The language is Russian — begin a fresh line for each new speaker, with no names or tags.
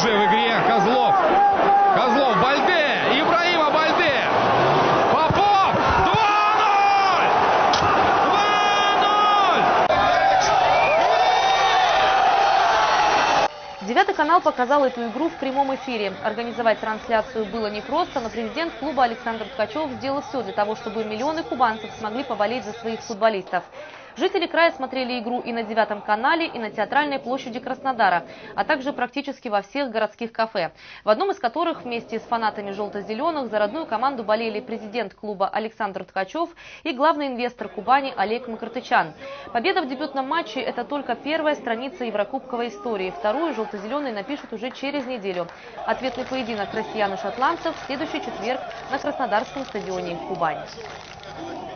уже в игре Козлов. Козлов, Бальде, Ибрагима Бальде. Попов, 2-0! 2-0!
Девятый канал показал эту игру в прямом эфире. Организовать трансляцию было непросто, но президент клуба Александр Ткачев сделал все для того, чтобы миллионы кубанцев смогли поболеть за своих футболистов. Жители края смотрели игру и на Девятом канале, и на Театральной площади Краснодара, а также практически во всех городских кафе, в одном из которых вместе с фанатами желто-зеленых за родную команду болели президент клуба Александр Ткачев и главный инвестор Кубани Олег Макартычан. Победа в дебютном матче – это только первая страница еврокубковой истории. Вторую желто-зеленые напишут уже через неделю. Ответный поединок россиян и шотландцев в следующий четверг на Краснодарском стадионе Кубань.